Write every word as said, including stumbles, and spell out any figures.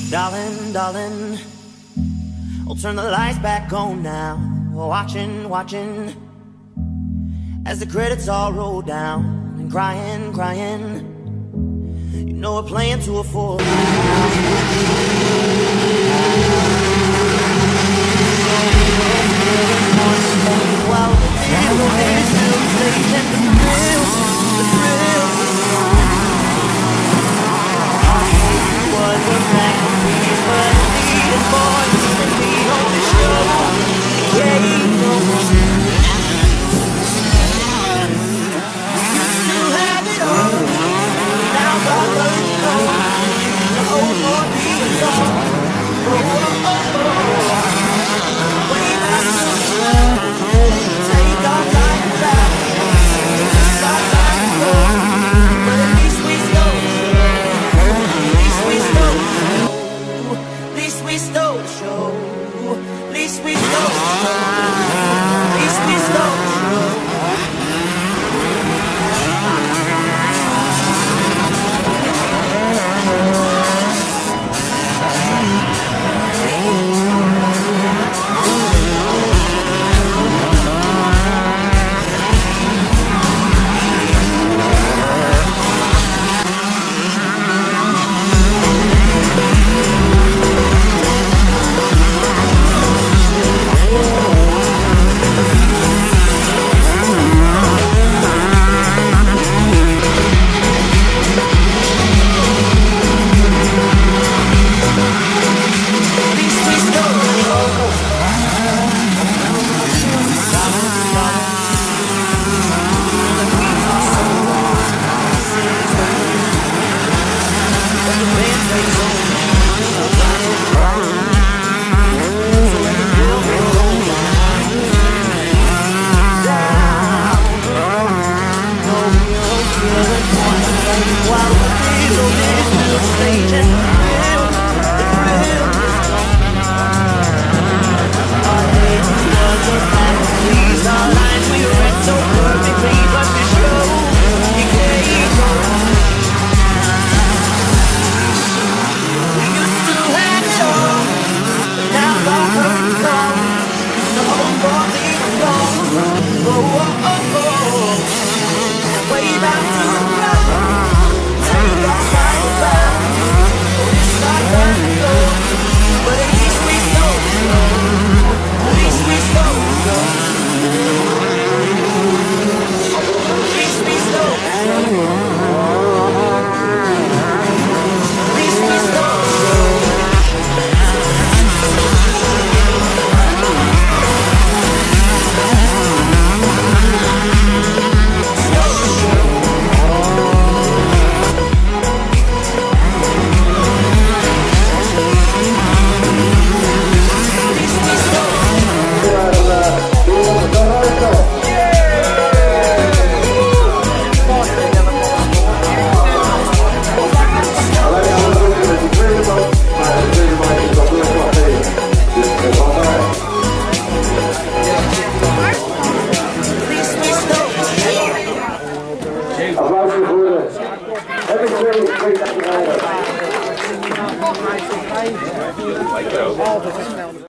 Darling, darling, I'll turn the lights back on now. Watching, watching, as the credits all roll down. And crying, crying, you know we're playing to a full house. While the thrill is still playing, the thrill, the thrill is gone. Was a masterpiece, but needed voice and me on the show. Yeah, you know you have it all. Now I learn to know the whole Lord be alone. Oh, oh, oh, oh. Way back to the floor. Take our time back. Our time to go. But at least we stole the show. At least we stole the show. At least we stole the show. At least we stole the show. At least we stole the show. While the field is still staging.